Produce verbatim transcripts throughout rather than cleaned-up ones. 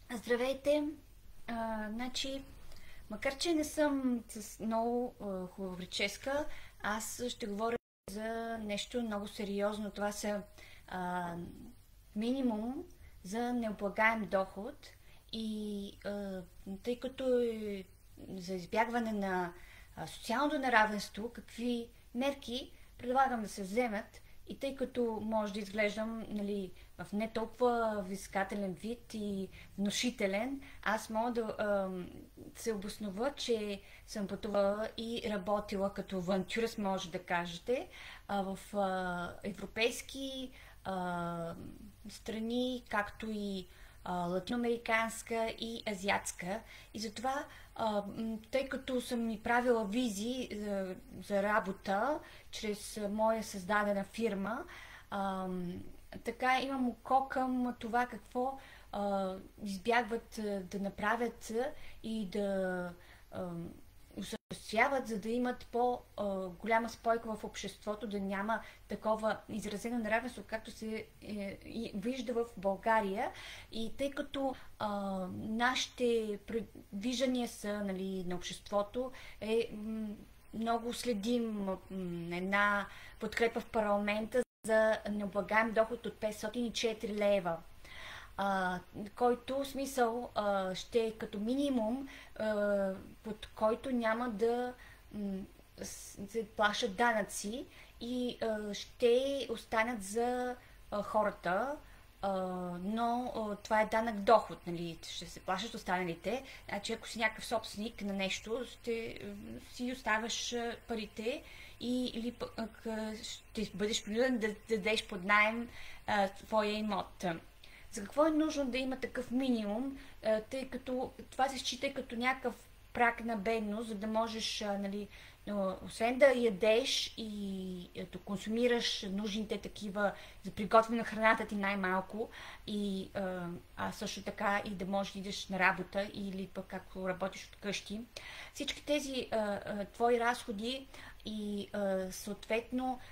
Здравейте! А, значи, макар че не съм с много а, хубава прическа, аз ще говоря за нещо много сериозно. Това са а, минимум за необлагаем доход и а, тъй като е за избягване на а, социалното неравенство, какви мерки предлагам да се вземат и тъй като може да изглеждам, нали, в не толкова взискателен вид и внушителен, аз мога да а, се обоснова, че съм пътувала и работила като авантюрист, може да кажете, а, в а, европейски а, страни, както и а, латиноамериканска и азиатска. И затова, а, тъй като съм ми правила визи за, за работа чрез а, моя създадена фирма, а, така имам око към това какво а, избягват а, да направят а, и да а, осъществяват, за да имат по-голяма спойка в обществото, да няма такова изразено неравенство, както се е, вижда в България. И тъй като а, нашите виждания са, нали, на обществото, е много следим една подкрепа в парламента за необлагаем доход от петстотин и четири лева, а, който смисъл а, ще е като минимум, а, под който няма да м, се плащат данъци и а, ще останат за а, хората, а, но а, това е данък доход, нали, ще се плащат останалите. Значи ако си някакъв собственик на нещо, ще си оставаш парите и, или пък ще бъдеш принуден да дадеш под найем а, твоя имот. За какво е нужно да има такъв минимум, тъй като това се счита като някакъв праг на бедност, за да можеш, нали, освен да ядеш и да консумираш нужните такива за приготвяне на храната ти най-малко, и а също така и да можеш да идеш на работа или пък ако работиш от къщи. Всички тези а, а, твои разходи и а, съответно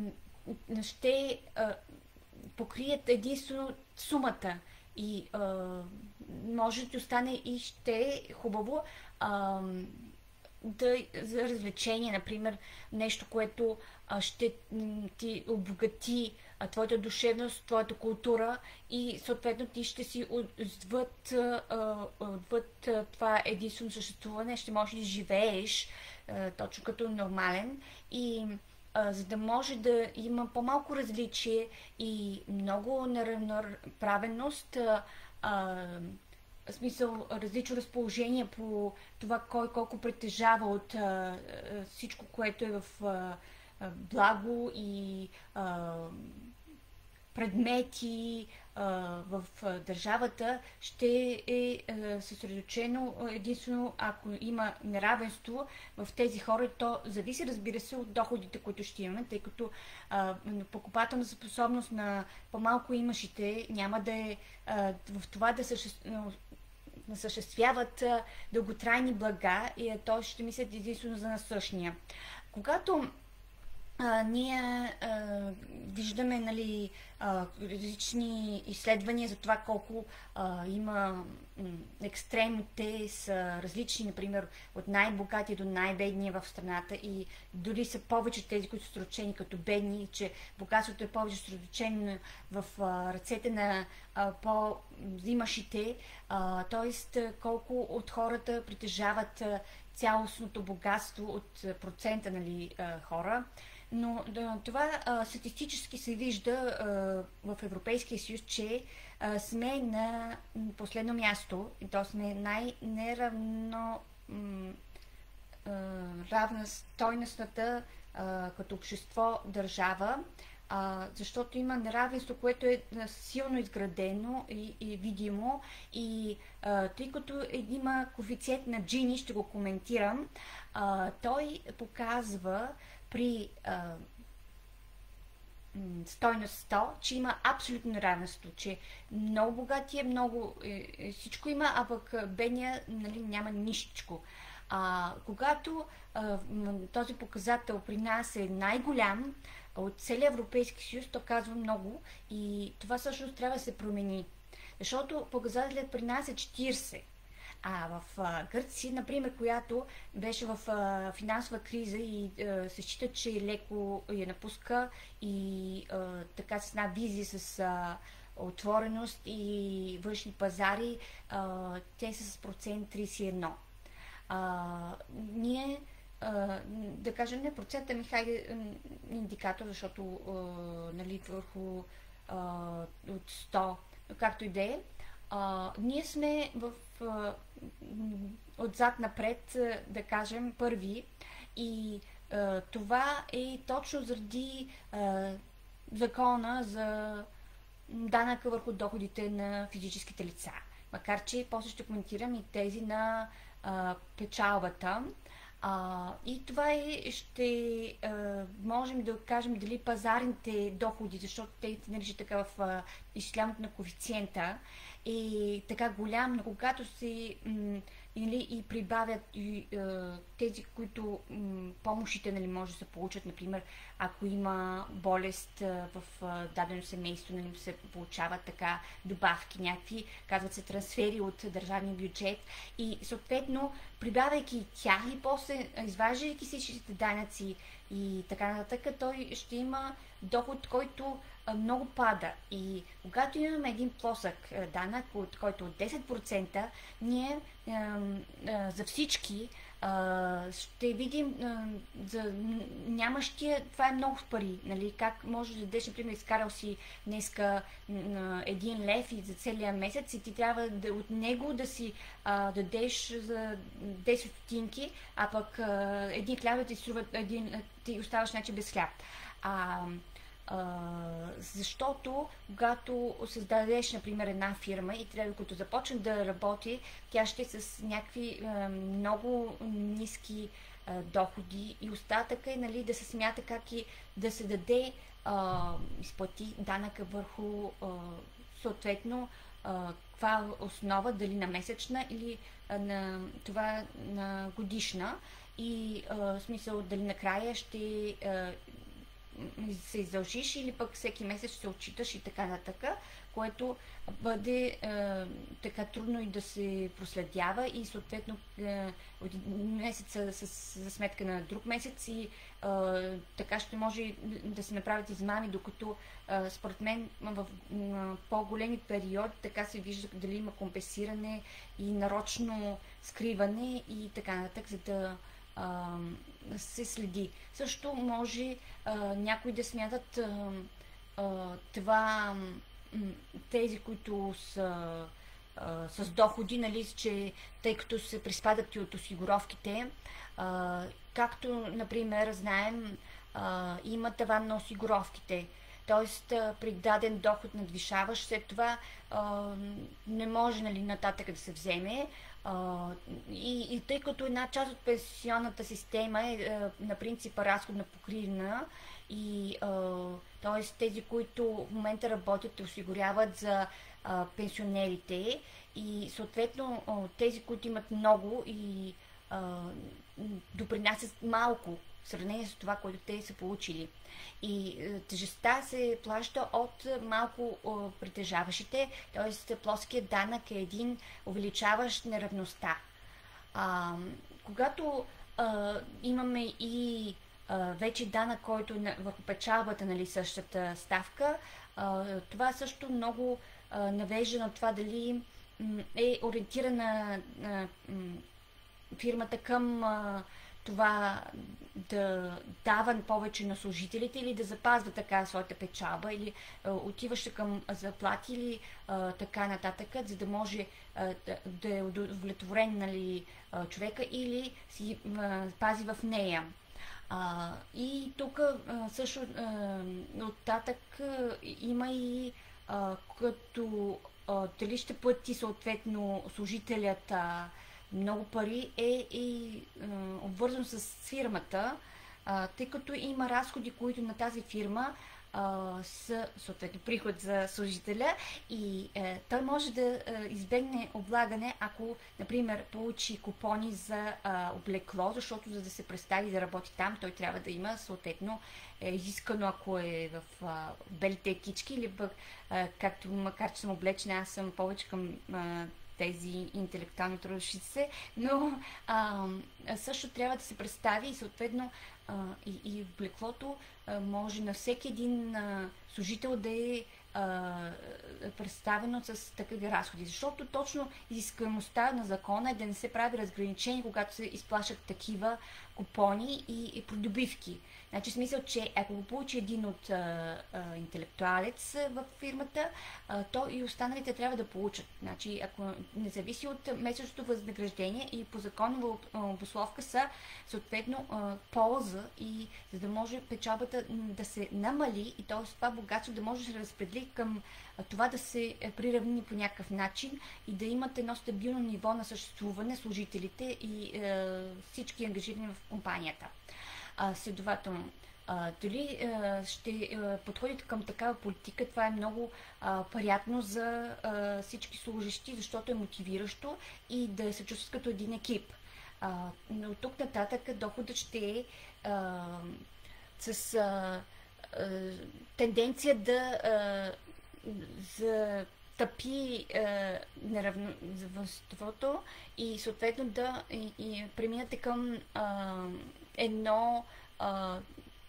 ще а, покрият единствено сумата и а, може да ти остане и ще е хубаво а, да, за развлечение, например, нещо, което а, ще ти обогати а, твоята душевност, твоята култура и съответно ти ще си отвъд, а, отвъд а, това единствено съществуване, ще можеш да живееш а, точно като нормален и а, за да може да има по-малко различие и много неравноправеност, а, а, в смисъл различно разположение по това кой колко притежава от а, а, всичко, което е в а, а, благо и а, предмети а, в а, държавата, ще е а, съсредоточено единствено ако има неравенство в тези хора. То зависи, разбира се, от доходите, които ще имаме, тъй като а, покупателна способност на по-малко имащите няма да е а, в това да съществува насъществяват дълготрайни блага и то ще мислят единствено за насъщния. Когато а, ние а, виждаме, нали, а, различни изследвания за това колко а, има м, екстремите са различни, например от най-богати до най-бедния в страната и дори са повече тези, които са срочени като бедни, че богатството е повече срочено в а, ръцете на а, по-взимащите, т.е. колко от хората притежават а, цялостното богатство от а, процента, нали, а, хора. Но да, това а, статистически се вижда а, в Европейския съюз, че а, сме на последно място, т.е. сме най-неравно м, а, равна стойностната а, като общество държава, а, защото има неравенство, което е силно изградено и, и видимо и а, тъй като има коефициент на Джини, ще го коментирам, а, той показва при а, стойност сто, че има абсолютно неравенство, че много богатия, много е, е, всичко има, а пък бедния, нали, няма нищичко. А, когато а, този показател при нас е най-голям от целия Европейски съюз, то казва много и това всъщност трябва да се промени. Защото показателят при нас е четирийсет. А в а, Гърция, например, която беше в а, финансова криза и а, се счита, че леко я напуска и а, така с една визия с а, отвореност и външни пазари, а, те са с процент трийсет и едно. А, ние, а, да кажем, не процента ми, хайде индикатор, защото а, нали, върху а, от сто, както и да е, а, ние сме в, а, отзад напред, да кажем, първи и а, това е точно заради а, закона за данъка върху доходите на физическите лица. Макар че после ще коментирам и тези на а, печалбата. А, и това е, ще а, можем да кажем дали пазарните доходи, защото те се наричат така в а, изчисляването на коефициента, е така голям, но когато се м, или, и прибавят и, а, тези, които м, помощите нали, може да се получат, например, ако има болест а, в а, дадено семейство, нали, се получават така добавки някакви, казват се трансфери от държавния бюджет и съответно прибавяйки тях и после изваждайки всичките данъци и така нататък, той ще има доход, който а, много пада. И когато имаме един плосък а, данък, от който от десет процента, ние а, а, за всички а, ще видим а, за нямащия, това е много пари, нали? Как може да дадеш, например, изкарал си днеска а, един лев и за целия месец и ти трябва да, от него да си а, дадеш за десет стотинки, а пък а, един хляб ти струва един, ти оставаш значи без хляб. А, а, защото когато създадеш, например, една фирма и трябва, като започне да работи, тя ще е с някакви а, много ниски а, доходи и остатъка е нали, да се смята как и да се даде а, изплати данъка върху а, съответно а, каква основа, дали на месечна или а, на това на годишна и а, в смисъл дали накрая ще а, се издължиш или пък всеки месец ще се отчиташ и така нататък, което бъде е, така трудно и да се проследява и съответно е, от месеца с, за сметка на друг месец и е, така ще може да се направят измами, докато е, според мен в е, по-големи периоди така се вижда дали има компенсиране и нарочно скриване и така нататък, за да се следи. Също може а, някои да смятат а, а, това м, тези, които са а, с доходи, нали, че тъй като се приспадат и от осигуровките, а, както, например, знаем, а, има таван на осигуровките. Тоест, при даден доход надвишаваш, след това а, не може нали, нататък да се вземе. Uh, и, и тъй като една част от пенсионната система е uh, на принципа разходна покривна и uh, т.е. тези, които в момента работят и осигуряват за uh, пенсионерите и съответно uh, тези, които имат много и uh, допринасят малко в сравнение с това, което те са получили. И е, тежестта се плаща от малко е, притежаващите, т.е. плоският данък е един увеличаващ неравността. А, когато е, имаме и е, вече данък, който е върху печалбата, нали, същата ставка, е, това също много е, навежда на това дали м, е ориентирана е, м, фирмата към е, това да дава повече на служителите или да запазва така своята печалба или а, отиваш към заплати или а, така нататък, за да може а, да, да е удовлетворен нали, а, човека или си а, пази в нея. А, и тук а, също а, оттатък а, има и а, като а, дали ще плати съответно служителят а, много пари е и е, обвързано с фирмата, а, тъй като има разходи, които на тази фирма а, с съответно приход за служителя и е, той може да е, избегне облагане, ако, например, получи купони за а, облекло, защото за да се представи да работи там, той трябва да има съответно е изискано, ако е в а, белите кички или пък, а, както макар че съм облечена, аз съм повече към а, тези интелектуално трудещи се, но а, също трябва да се представи и съответно а, и, и облеклото а, може на всеки един а, служител да е а, представено с такива разходи. Защото точно изискуемостта на закона е да не се прави разграничение, когато се изплащат такива купони и, и придобивки. Значи, смисъл, че ако го получи един от а, а, интелектуалец в фирмата, а, то и останалите трябва да получат. Значи, ако не зависи от месечното възнаграждение и по законова обусловка са съответно а, полза и за да може печалбата да се намали и т.е. това богатство да може да се разпредели към а, това да се приравни по някакъв начин и да имат едно стабилно ниво на съществуване служителите и а, всички ангажирани в компанията. А, следователно, а, дали а, ще а, подходите към такава политика, това е много а, приятно за а, всички служащи, защото е мотивиращо и да се чувстват като един екип. А, но от тук нататък доходът ще е а, с а, а, тенденция да а, за тъпи е, неравенството и съответно да и, и преминате към а, едно а,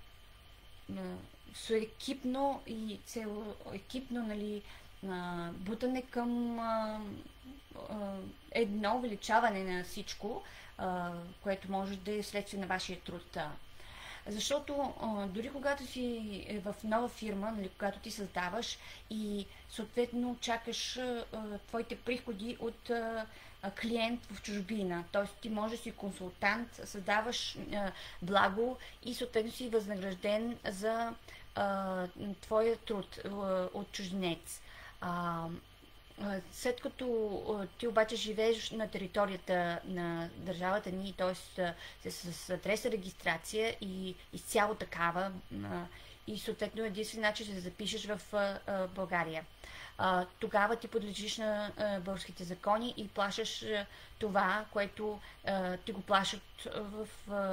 суекипно и целоекипно, нали, а, бутане към а, а, едно увеличаване на всичко, а, което може да е следствие на вашия труд. Защото а, дори когато си е в нова фирма, нали, когато ти създаваш и съответно чакаш а, твоите приходи от а, клиент в чужбина, т.е. ти можеш да си консултант, създаваш а, благо и съответно си възнагражден за а, твоя труд а, от чужденец. А, След като ти обаче живееш на територията на държавата ни, т.е. с адреса регистрация и изцяло такава, и съответно единствен начин ще се запишеш в България. Тогава ти подлежиш на българските закони и плащаш това, което ти го плащат в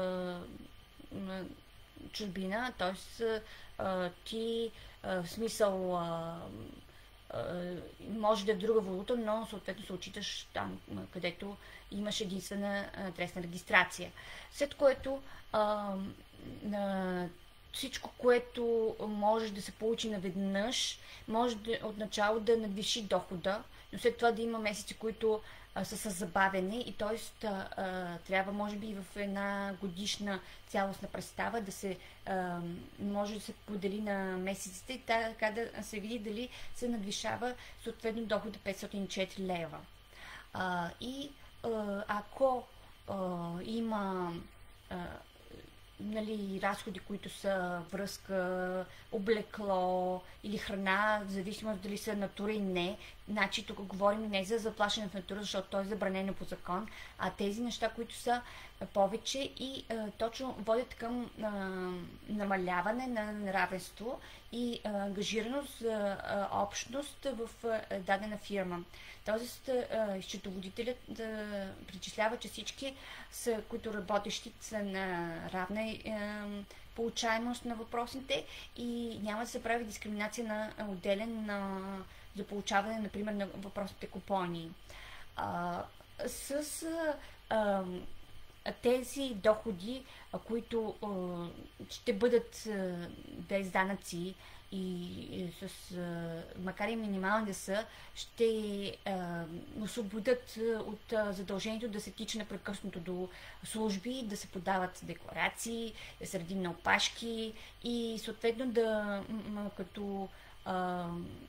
чужбина, т.е. ти в смисъл може да е в друга валута, но съответно се отчиташ там, където имаш единствена адресна регистрация. След което а, а, всичко, което може да се получи наведнъж, може да, отначало да надвиши дохода, но след това да има месеци, които а, са с забавене и т.е. трябва може би в една годишна цялостна представа да се а, може да се подели на месеците и така да се види дали се надвишава съответно дохода петстотин и четири лева. А, и а, ако а, има а, нали, разходи, които са връзка, облекло или храна, в зависимост дали са натура и не. Значи тук говорим не за заплащане в натура, защото то е забранено по закон, а тези неща, които са повече и а, точно водят към а, намаляване на неравенство и а, ангажираност за а, общност в а, дадена фирма. Тоест, счетоводителят да причислява, че всички, са, които работещи, са на равна е, получаемост на въпросите и няма да се прави дискриминация на отделен на, за получаване, например, на въпросните купони. А, с а, тези доходи, а, които а, ще бъдат а, без данъци, и с, макар и минимални да са, ще а, освободят от а, задължението да се тича непрекъснато до служби, да се подават декларации, да се реди на опашки и съответно да м- като а,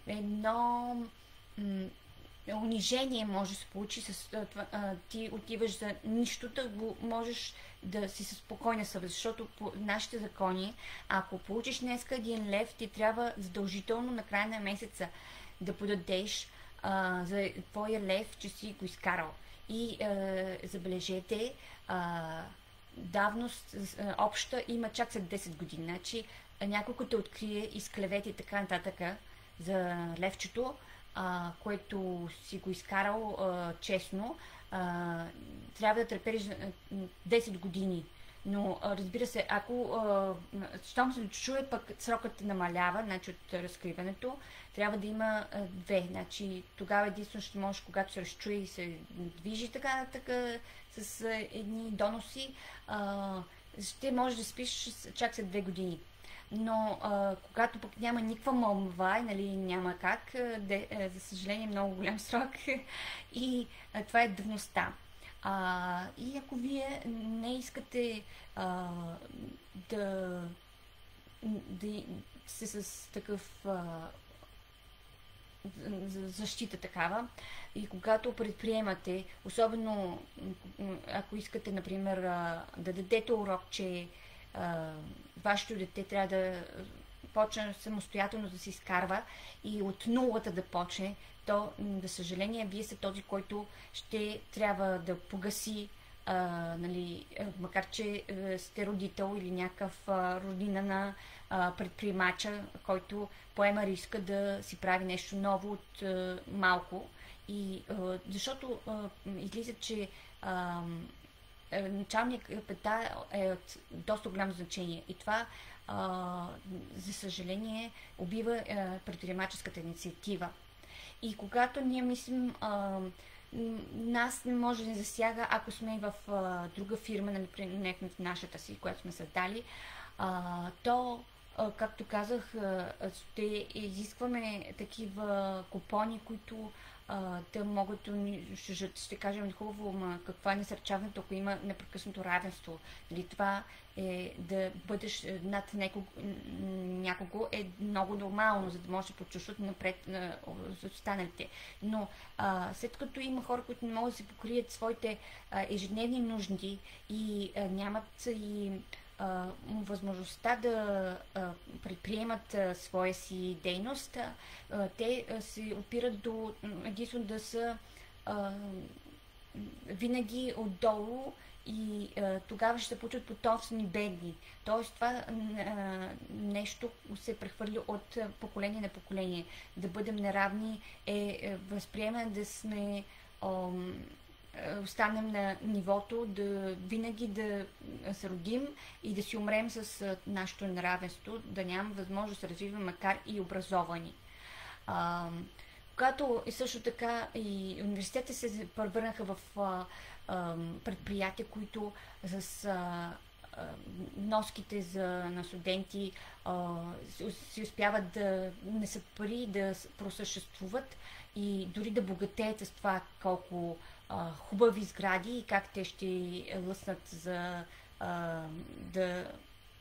едно м- унижение може да се получи с това, а, ти отиваш за нищо, да го можеш да си със спокойна съвест, защото по нашите закони, ако получиш днеска един лев, ти трябва задължително на края на месеца да подадеш а, за твоя лев, че си го изкарал. И а, забележете, а, давност а, обща има чак след десет години. Значи някой като те открие изклевети и така нататък за левчето, а, което си го изкарал а, честно, а, трябва да трепериш десет години. Но а, разбира се, ако а, щом се чуе, пък срокът намалява, значи от разкриването, трябва да има а, две. Значи тогава единствено ще можеш, когато се разчуе и се движи така, така с а, едни доноси, а, ще можеш да спиш чак след две години. Но а, когато пък няма никаква мълва, нали, няма как, де, за съжаление много голям срок и а, това е давността. А, и ако вие не искате а, да, да се с такъв а, защита такава, и когато предприемате, особено ако искате, например, да дадете урок, че а, вашето дете трябва да почне самостоятелно да се изкарва и от нулата да почне, то, за съжаление, вие сте този, който ще трябва да погаси, а, нали, макар че а, сте родител или някакъв а, роднина на а, предприемача, който поема риска да си прави нещо ново от а, малко. И, а, защото а, излиза, че а, началният капитал е от доста голямо значение. И това, а, за съжаление, убива а, предприемаческата инициатива. И когато ние мислим, а, нас не може да ни засяга, ако сме в а, друга фирма, не в нашата си, която сме създали, а, то, а, както казах, а, ще изискваме такива купони, които а, да могат да ни, ще, ще кажем хубаво, ма каква е насърчаването, ако има непрекъснато равенство. Дали това е да бъдеш над някого, някого е много нормално, за да може да почувстват напред на останалите. Но а, след като има хора, които не могат да се покрият своите а, ежедневни нужди и а, нямат и а, възможността да а, предприемат а, своя си дейност, а, те а, се опират до единствено да са а, винаги отдолу и а, тогава ще се получат потомствени бедни. Тоест това а, нещо се прехвърли от поколение на поколение. Да бъдем неравни е, е възприемане да сме а, останем на нивото, да винаги да се родим и да си умрем с нашето неравенство, да нямаме възможност да се развиваме, макар и образовани. А, когато и също така и университетите се превърнаха в а, а, предприятия, които с а, а, вноските за, на студенти а, си успяват да не са пари, да просъществуват и дори да богатеят с това колко а, хубави сгради и как те ще лъснат за а, да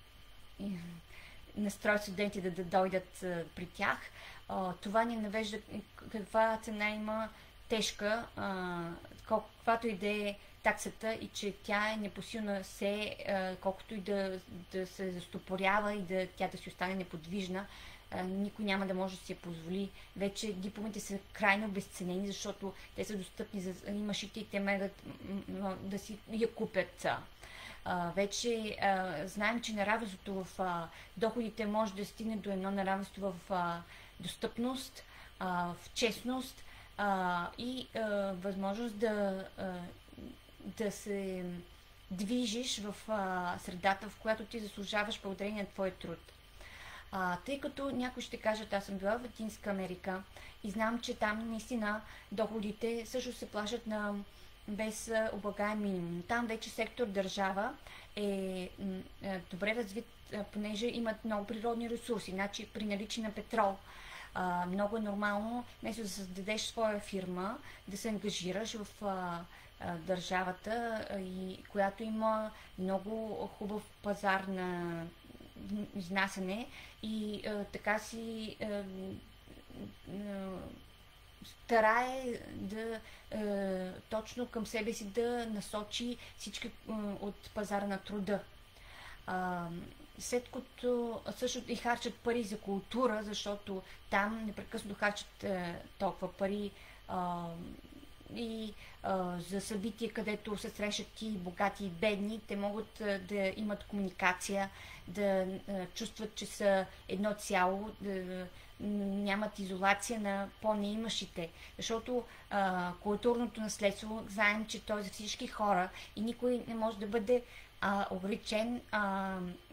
настроят студенти да, да дойдат а, при тях. А, това ни навежда каква цена има тежка, а, каквато и да е таксата и че тя е непосилна все, а, колкото и да, да се застопорява и да, тя да си остане неподвижна. А, никой няма да може да си я позволи. Вече дипломите са крайно обезценени, защото те са достъпни за мъжите и те могат да си я купят. А, вече а, знаем, че неравенството в а, доходите може да стигне до едно неравенство в а, достъпност, а, в честност а, и а, възможност да, а, да се движиш в а, средата, в която ти заслужаваш благодарение на твоя труд. А, тъй като някой ще каже, аз съм била в Латинска Америка и знам, че там наистина доходите също се плащат на без облагаем минимум. Там вече сектор държава е, е добре развит, понеже имат много природни ресурси, значи при наличие на петрол. А, много е нормално, вместо да създадеш своя фирма, да се ангажираш в а, а, държавата, а, и, която има много хубав пазар на изнасяне и а, така си а, а, старае да е, точно към себе си да насочи всички е, от пазара на труда. А, след като също и харчат пари за култура, защото там непрекъснато харчат е, толкова пари, е, и а, за събития, където се срещат и богати и бедни, те могат а, да имат комуникация, да а, чувстват, че са едно цяло, да нямат изолация на по-неимащите. Защото а, културното наследство, знаем, че то е за всички хора и никой не може да бъде а, ограничен а,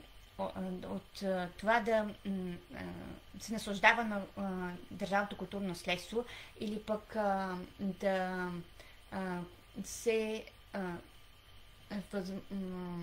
от а, това да а, се наслаждава на а, държавното културно наследство или пък а, да а, се а, въз, а,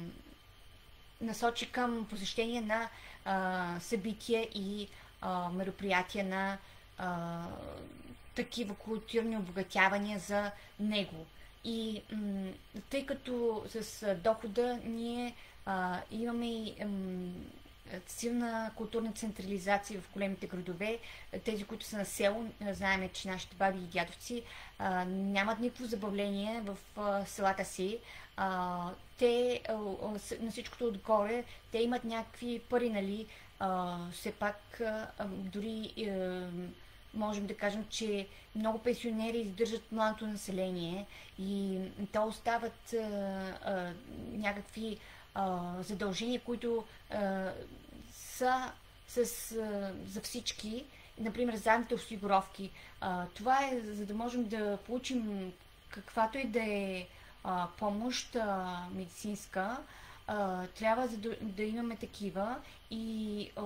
насочи към посещение на а, събития и а, мероприятия на а, такива културни обогатявания за него. И м- тъй като с дохода ние а, имаме и м- силна културна централизация в големите градове, тези, които са на село, знаем, че нашите баби и дядовци а, нямат никакво забавление в а, селата си. А, те а, на всичкото отгоре, те имат някакви пари, нали, а, все пак а, дори а, можем да кажем, че много пенсионери издържат младото население и те остават а, а, някакви а, задължения, които а, са с, а, за всички. Например, здравните осигуровки. А, това е за да можем да получим каквато и да е а, помощ а, медицинска. А, трябва да, да имаме такива и а,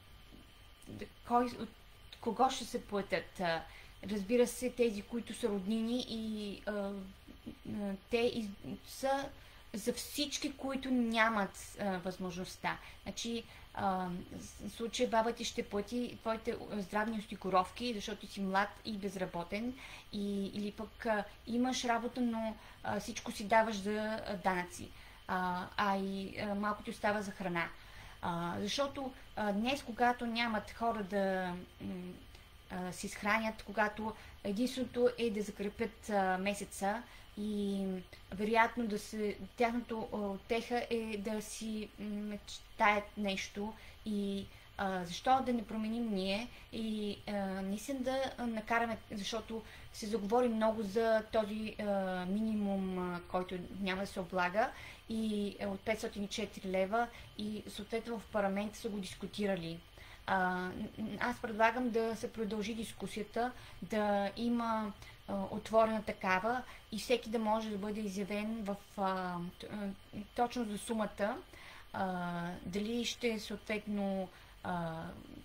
кой, от кого ще се платят. Разбира се, тези, които са роднини и а, те из, са за всички, които нямат а, възможността. Значи, а, в случай баба ти ще плати твоите здравни осигуровки, защото си млад и безработен, и, или пък а, имаш работа, но а, всичко си даваш за данъци, а, а и а, малко ти остава за храна. А, защото а, днес, когато нямат хора да а, се изхранят, когато единственото е да закрепят а, месеца и вероятно да се, тяхното утеха е да си мечтаят нещо и а, защо да не променим ние и а, наистина да накараме, защото се заговори много за този а, минимум, а, който няма да се облага и от петстотин и четири лева и съответно в парламента са го дискутирали. А, аз предлагам да се продължи дискусията, да има а, отворена такава и всеки да може да бъде изявен в а, точно за сумата, а, дали ще е съответно а,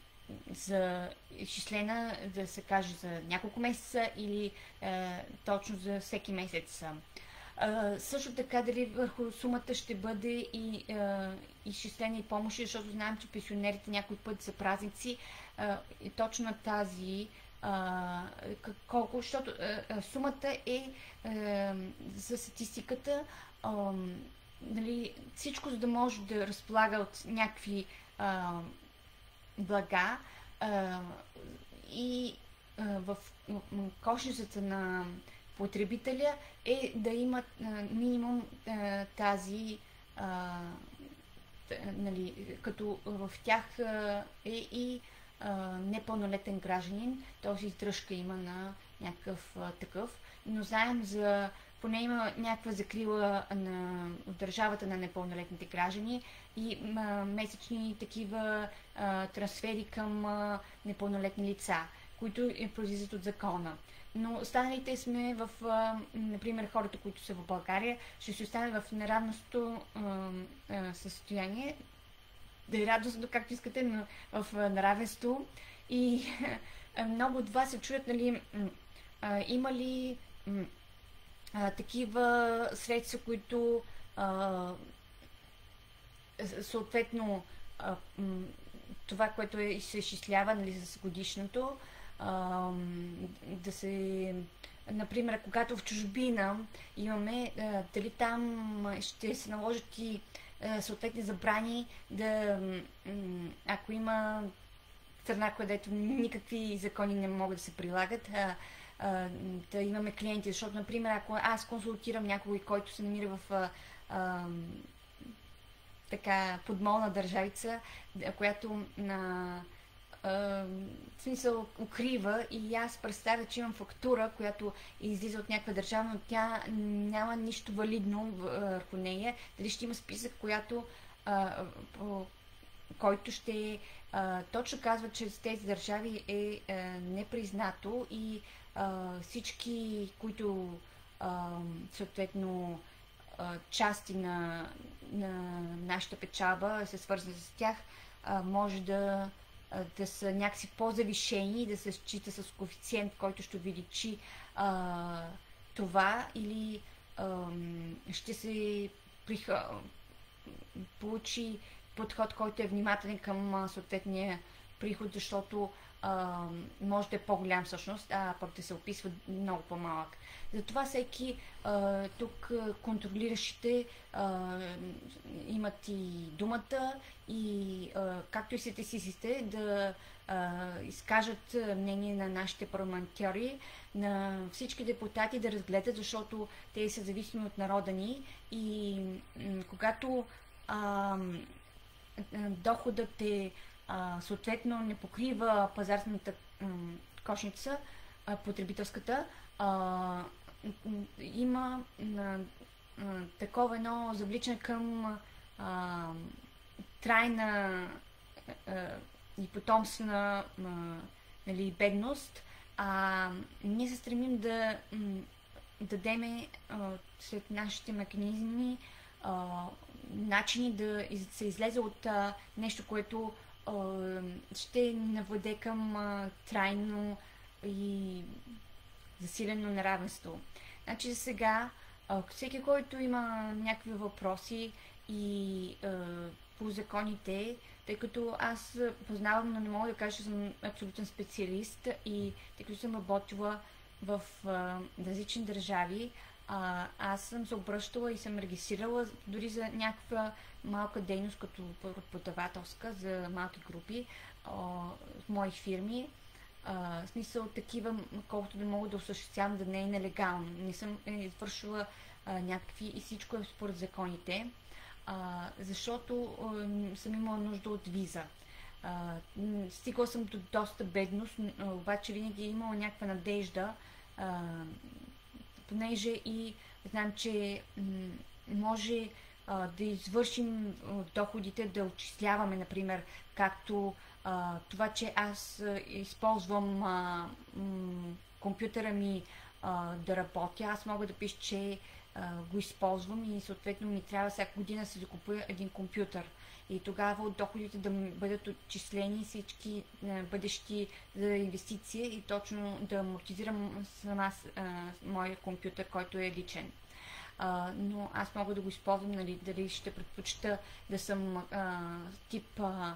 за изчислена, да се каже за няколко месеца или а, точно за всеки месец. Uh, също така дали върху сумата ще бъде и uh, изчислена и помощи, защото знаем, че пенсионерите някой път са празници uh, и точно на тази uh, колко, защото uh, сумата е uh, за статистиката uh, нали, всичко, за да може да разполага от някакви uh, блага uh, и uh, в кошницата на потребителя е да имат а, минимум а, тази, а, нали, като в тях а, е и а, непълнолетен гражданин, т.е. издръжка има на някакъв а, такъв, но знаем за, поне има някаква закрила на държавата на непълнолетните граждани и а, месечни такива а, трансфери към а, непълнолетни лица, които произлизат от закона. Но останалите сме в, а, например, хората, които са в България, ще се останат в неравностно състояние, да е радостно, както искате, но в неравенство. И а, много от вас се чуят, нали, а, има ли а, такива средства, които а, съответно а, това, което е, се изчислява, нали, с годишното, Uh, да се, например, когато в чужбина имаме, uh, дали там ще се наложат и uh, съответни забрани, да, um, ако има страна, където никакви закони не могат да се прилагат, uh, uh, да имаме клиенти, защото, например, ако аз консултирам някой, който се намира в uh, uh, така подмолна държавица, която на а, в смисъл укрива и аз представя, че имам фактура, която излиза от някаква държава, но тя няма нищо валидно върху нея. Дали ще има списък, която, а, по, който ще а, точно казва, че с тези държави е а, непризнато и а, всички, които а, съответно части на, на нашата печалба се свързани с тях, а, може да, да са някакси по-завишени и да се счита с коефициент, който ще увеличи а, това или а, ще се приха, получи подход, който е внимателен към съответния приход, защото а, може да е по-голям всъщност, а пък да се описва много по-малък. Затова всеки а, тук контролиращите а, имат и думата и а, както и сите да а, изкажат мнение на нашите парламентари, на всички депутати да разгледат, защото те са зависими от народа ни и м- когато а, доходът е а, съответно не покрива пазарната м- кошница, а, потребителската, а, има а, а, такова едно завличане към а, трайна а, и потомствена а, нали, бедност. А ние се стремим да м- дадеме а, след нашите механизми а, начини да из, се излезе от а, нещо, което а, ще наведе към а, трайно и засилено неравенство. Значи сега, а, всеки, който има някакви въпроси и а, по законите, тъй като аз познавам, но не мога да кажа, че съм абсолютен специалист и тъй като съм работила в а, различни държави, а, аз съм се обръщала и съм регистрирала дори за някаква малка дейност, като преподавателска за малки групи а, в мои фирми. Uh, в смисъл такива, колкото да мога да осъществявам, да не е нелегално. Не съм извършила uh, някакви и всичко е според законите, uh, защото uh, съм имала нужда от виза. Uh, стигала съм до доста бедност, но, обаче винаги е имала някаква надежда, uh, понеже и знам, че м- може uh, да извършим от доходите, да отчисляваме, например, както Uh, това, че аз uh, използвам uh, м- компютъра ми uh, да работя, аз мога да пиша, че uh, го използвам и съответно ми трябва всяка година да се закупя един компютър. И тогава от доходите да бъдат отчислени всички uh, бъдещи за инвестиция и точно да амортизирам сама uh, моя компютър, който е личен. Uh, но аз мога да го използвам, нали, дали ще предпочита да съм uh, тип uh,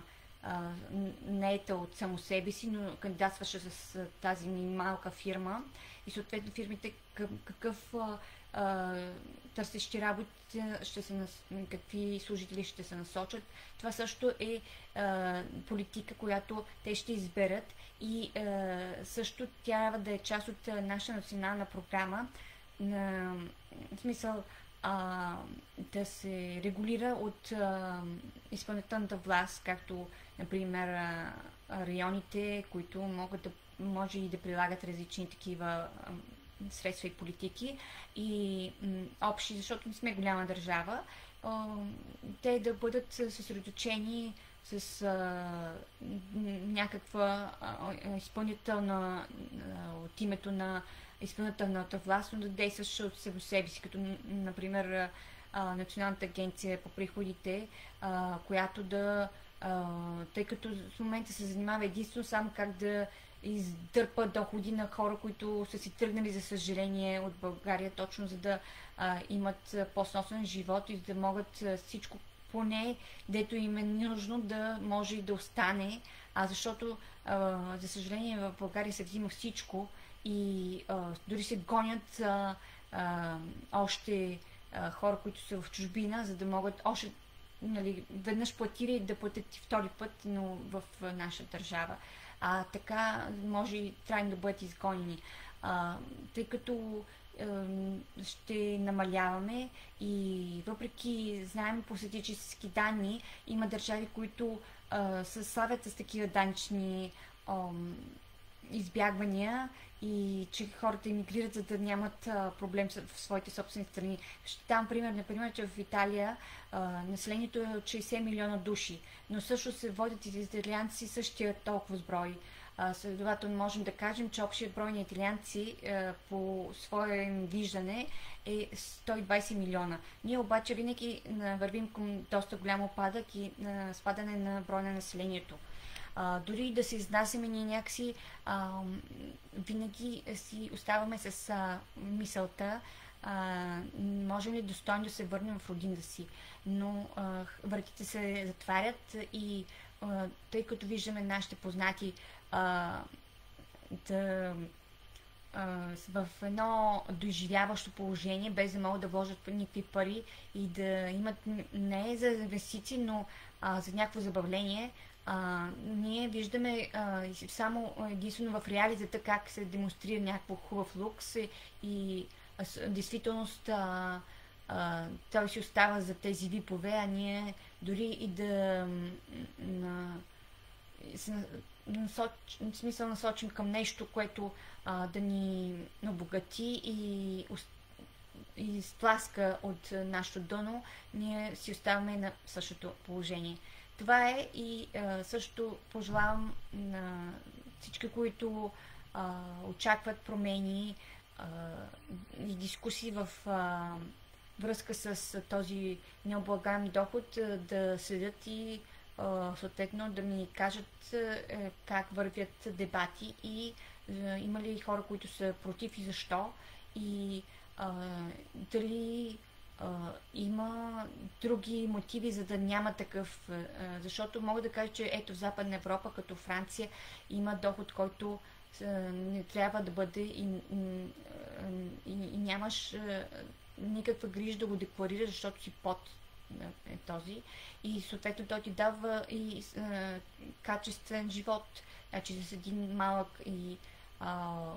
наета от само себе си, но кандидатстваше с а, тази ми малка фирма и съответно фирмите към какъв а, а, търсещи работи ще се нас... какви служители ще се насочат. Това също е а, политика, която те ще изберат и а, също трябва да е част от а, наша национална програма, на, в смисъл а, да се регулира от а, изпълнителната власт, както например а, районите, които могат да може и да прилагат различни такива а, средства и политики и м, общи, защото не сме голяма държава, а, те да бъдат съсредоточени с а, някаква а, изпълнителна а, от името на изпълнителната власт, но да действаш от себе си, като например а, Националната агенция по приходите, а, която да, а, тъй като в момента се занимава единствено само как да издърпа доходи на хора, които са си тръгнали, за съжаление, от България, точно за да а, имат по-снослен живот и да могат а, всичко поне, дето им е нужно, да може и да остане, а защото, а, за съжаление, в България се взима всичко и а, дори се гонят а, а, още а, хора, които са в чужбина, за да могат още, нали, веднъж платили да платят и втори път, но в а, наша държава. А така може и трайно да бъдат изгонени. а, тъй като ще намаляваме и въпреки знаем по статистически данни, има държави, които а, се славят с такива данъчни избягвания и че хората емигрират, за да нямат а, проблем в своите собствени страни. Ще дам пример, например, че в Италия а, населението е от шейсет милиона души, но също се водят и италианци същия толкова сброй. А, следователно можем да кажем, че общият брой на италианци а, по свое виждане е сто и двайсет милиона. Ние обаче винаги а, вървим към доста голям опадък и а, спадане на броя на населението. А, дори да се изнасяме, ние някакси а, винаги си оставаме с а, мисълта, а, можем ли достойно да се върнем в родината си. Но а, вратите се затварят и а, тъй като виждаме нашите познати а, да в едно доизживяващо положение, без да могат да вложат никакви пари и да имат не за инвестиции, но а, за някакво забавление. А, ние виждаме а, само единствено в реализата как се демонстрира някакво хубав лукс и а, с, действителност а, а, той си остава за тези випове, а ние дори и да на, насоч, в смисъл насочим към нещо, което а, да ни обогати и, и стласка от нашето дъно, ние си оставаме на същото положение. Това е и а, също пожелавам на всички, които а, очакват промени а, и дискусии в а, връзка с този необлагаем доход, а, да следят и а, съответно да ми кажат а, как вървят дебати и а, има ли хора, които са против и защо и а, дали Uh, има други мотиви, за да няма такъв, uh, защото мога да кажа, че ето в Западна Европа, като Франция, има доход, който uh, не трябва да бъде и, и, и, и нямаш uh, никаква грижа да го декларираш, защото си под uh, е този и съответно той ти дава и uh, качествен живот, значи с един малък и uh,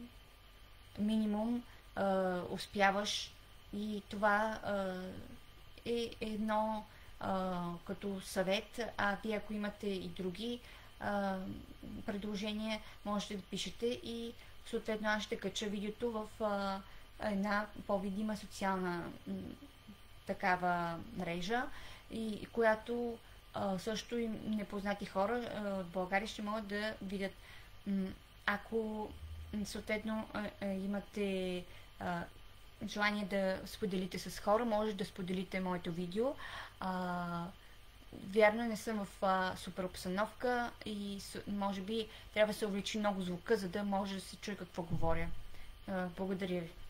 минимум uh, успяваш. И това а, е едно а, като съвет, а вие ако имате и други а, предложения, можете да пишете и съответно аз ще кача видеото в а, една по-видима социална м, такава мрежа, и която а, също и непознати хора а, от България ще могат да видят. М, ако съответно а, а, имате а, желание да споделите с хора, може да споделите моето видео. А, вярно, не съм в а, супер обстановка и може би трябва да се увеличи много звука, за да може да се чуе какво говоря. А, благодаря ви.